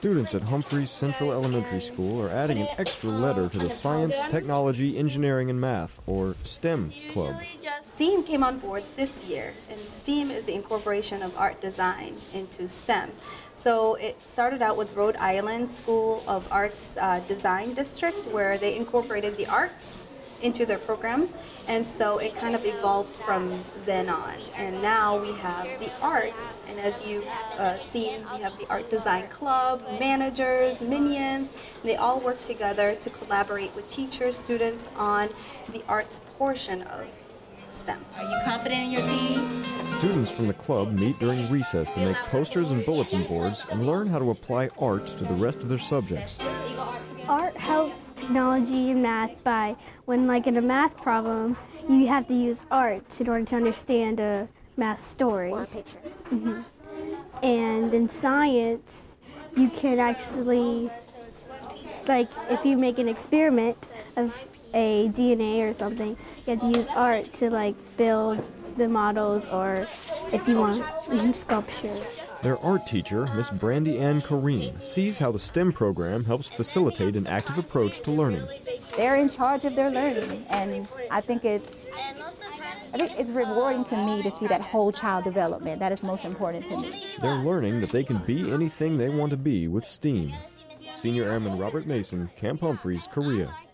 Students at Humphreys Central Elementary School are adding an extra letter to the Science, Technology, Engineering, and Math, or STEM Club. STEAM came on board this year, and STEAM is the incorporation of art design into STEM. So it started out with Rhode Island School of Arts Design District, where they incorporated the arts into their program, and so it kind of evolved from then on. And now we have the arts, and as you've seen, we have the Art Design Club, managers, minions, and they all work together to collaborate with teachers, students on the arts portion of STEM. Are you confident in your team? Students from the club meet during recess to make posters and bulletin boards and learn how to apply art to the rest of their subjects. Art helps technology and math by when, like in a math problem, you have to use art in order to understand a math story. Or a picture. And in science, you can actually, like if you make an experiment of a DNA or something, you have to use art to like build the models, or if you want sculpture. Their art teacher, Miss Brandy Ann Corrine, sees how the STEM program helps facilitate an active approach to learning. They're in charge of their learning, and I think it's rewarding to me to see that whole child development. That is most important to me. They're learning that they can be anything they want to be with STEAM. Senior Airman Robert Mason, Camp Humphreys, Korea.